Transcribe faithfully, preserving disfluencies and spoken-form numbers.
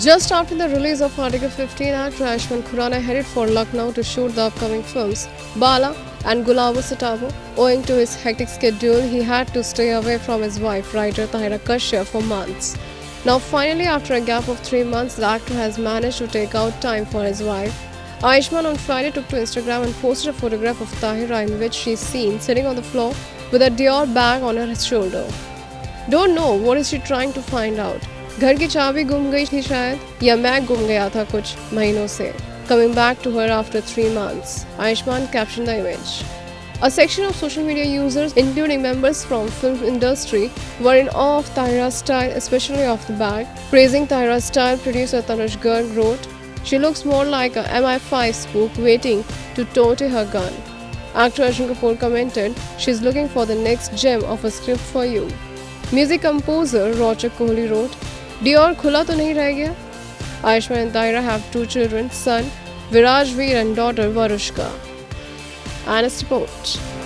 Just after the release of Article fifteen, actor Ayushmann Khurrana headed for Lucknow to shoot the upcoming films Bala and Gulabo Sitabo. Owing to his hectic schedule, he had to stay away from his wife, writer Tahira Kashyap, for months. Now finally, after a gap of three months, the actor has managed to take out time for his wife. Ayushmann on Friday took to Instagram and posted a photograph of Tahira in which she is seen sitting on the floor with a Dior bag on her shoulder. Don't know what is she trying to find out. घर की चाबी गुम गई थी शायद या मैं गुम गया था कुछ महीनों से. Coming back to her after three months, Ayushmann captioned the image. A section of social media users, including members from film industry, were in awe of Tahira's style, especially of the bag. Praising Tahira's style, producer Tanush Garg wrote, "She looks more like a M I five spook waiting to tote her gun." Actor Arjun Kapoor commented, "She's looking for the next gem of a script for you." Music composer Rochak Kohli wrote, Dior खुला तो नहीं रह गया? Ayushmann and Tahira have two children, son Viraj Veer and daughter Varushka. And a report.